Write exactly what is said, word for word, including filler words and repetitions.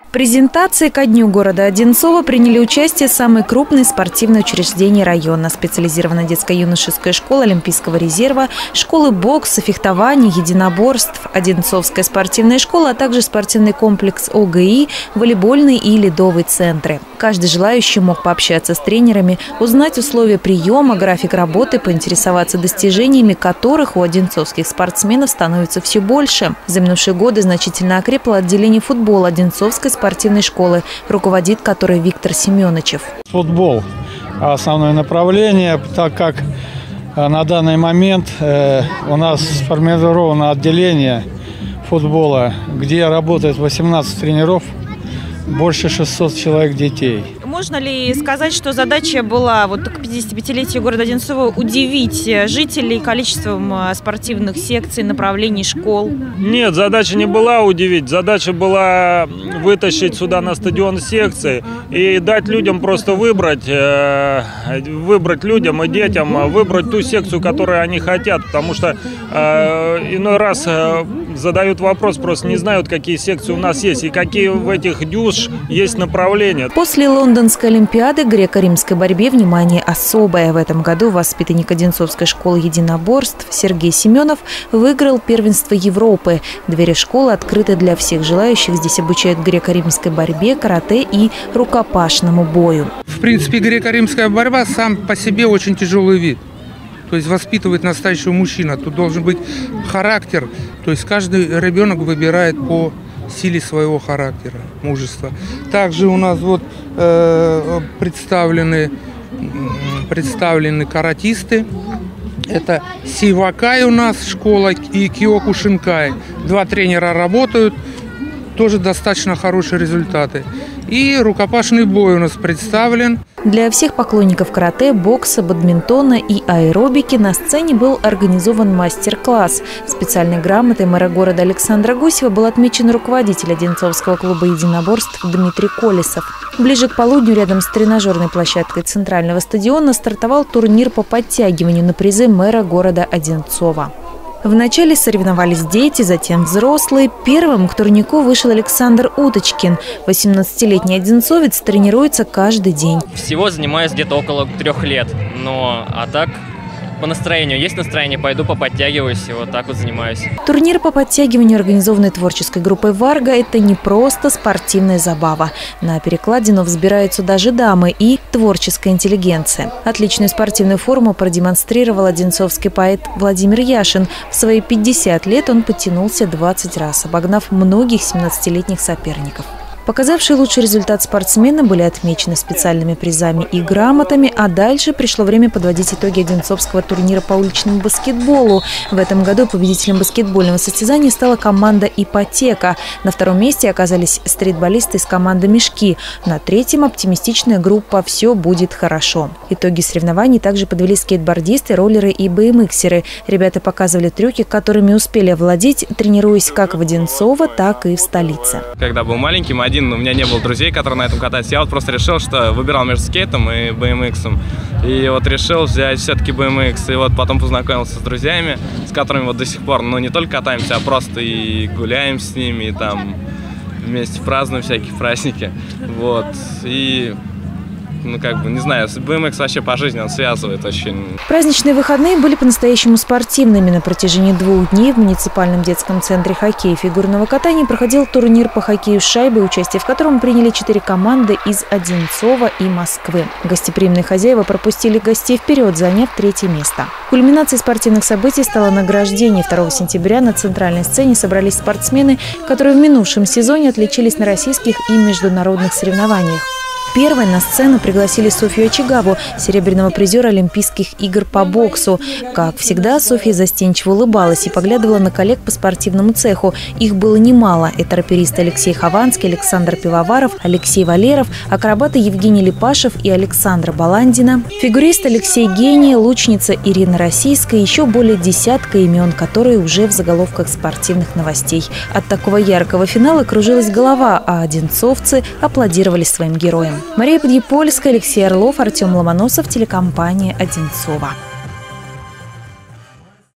В презентации ко дню города Одинцова приняли участие самые крупные спортивные учреждения района: специализированная детско-юношеская школа Олимпийского резерва, школы бокса, фехтования, единоборств, Одинцовская спортивная школа, а также спортивный комплекс ОГИ, волейбольные и ледовые центры. Каждый желающий мог пообщаться с тренерами, узнать условия приема, график работы, поинтересоваться достижениями, которых у одинцовских спортсменов становится все больше. За минувшие годы значительно окрепло отделение футбола Одинцовской спортивной школы, руководит которой Виктор Семеновичев. Футбол – основное направление, так как на данный момент у нас сформировано отделение футбола, где работает восемнадцать тренеров, больше шестисот человек детей. Можно ли сказать, что задача была вот к пятидесятипятилетию города Одинцова удивить жителей количеством спортивных секций, направлений, школ? Нет, задача не была удивить. Задача была вытащить сюда на стадион секции и дать людям просто выбрать, выбрать людям и детям, выбрать ту секцию, которую они хотят. Потому что иной раз задают вопрос, просто не знают, какие секции у нас есть и какие в этих дюш есть направления. После Лондонской олимпиады греко-римской борьбе внимание особое. В этом году воспитанник Одинцовской школы единоборств Сергей Семенов выиграл первенство Европы. Двери школы открыты для всех желающих. Здесь обучают греко-римской борьбе, карате и рукопашному бою. В принципе, греко-римская борьба сам по себе очень тяжелый вид. То есть воспитывает настоящего мужчину. Тут должен быть характер. То есть каждый ребенок выбирает по силе своего характера, мужества. Также у нас вот э, представлены, представлены каратисты. Это Сивакай у нас школа и Киокушинкай. Два тренера работают, тоже достаточно хорошие результаты. И рукопашный бой у нас представлен. Для всех поклонников карате, бокса, бадминтона и аэробики на сцене был организован мастер-класс. Специальной грамотой мэра города Александра Гусева был отмечен руководитель Одинцовского клуба единоборств Дмитрий Колесов. Ближе к полудню рядом с тренажерной площадкой центрального стадиона стартовал турнир по подтягиванию на призы мэра города Одинцова. Вначале соревновались дети, затем взрослые. Первым к турнику вышел Александр Уточкин. восемнадцатилетний одинцовец тренируется каждый день. Всего занимаюсь где-то около трех лет. Но а так по настроению. Есть настроение, пойду поподтягиваюсь и вот так вот занимаюсь. Турнир по подтягиванию, организованный творческой группой «Варга», это не просто спортивная забава. На перекладину взбираются даже дамы и творческая интеллигенция. Отличную спортивную форму продемонстрировал одинцовский поэт Владимир Яшин. В свои пятьдесят лет он подтянулся двадцать раз, обогнав многих семнадцатилетних соперников. Показавшие лучший результат спортсмены были отмечены специальными призами и грамотами, а дальше пришло время подводить итоги Одинцовского турнира по уличному баскетболу. В этом году победителем баскетбольного состязания стала команда «Ипотека». На втором месте оказались стритболисты из команды «Мешки». На третьем – оптимистичная группа «Все будет хорошо». Итоги соревнований также подвели скейтбордисты, роллеры и бэ эм иксеры. Ребята показывали трюки, которыми успели овладеть, тренируясь как в Одинцово, так и в столице. Когда был маленьким, один у меня не было друзей, которые на этом катались. Я вот просто решил, что выбирал между скейтом и бэ эм иксом. И вот решил взять все-таки бэ эм икс. И вот потом познакомился с друзьями, с которыми вот до сих пор, ну, не только катаемся, а просто и гуляем с ними, и там вместе празднуем всякие праздники. Вот. И... Ну, как бы, не знаю, бэ эм икс вообще по жизни он связывает очень. Праздничные выходные были по-настоящему спортивными. На протяжении двух дней в муниципальном детском центре хоккея и фигурного катания проходил турнир по хоккею с шайбой, участие в котором приняли четыре команды из Одинцова и Москвы. Гостеприимные хозяева пропустили гостей вперед, заняв третье место. Кульминацией спортивных событий стало награждение. второго сентября на центральной сцене собрались спортсмены, которые в минувшем сезоне отличились на российских и международных соревнованиях. Первой на сцену пригласили Софью Очагаву, серебряного призера Олимпийских игр по боксу. Как всегда, Софья застенчиво улыбалась и поглядывала на коллег по спортивному цеху. Их было немало. Это раперисты Алексей Хованский, Александр Пивоваров, Алексей Валеров, акробаты Евгений Липашев и Александра Баландина, фигурист Алексей Гений, лучница Ирина Российская, еще более десятка имен, которые уже в заголовках спортивных новостей. От такого яркого финала кружилась голова, а одинцовцы аплодировали своим героям. Мария Подъепольская, Алексей Орлов, Артем Ломоносов, телекомпания «Одинцова».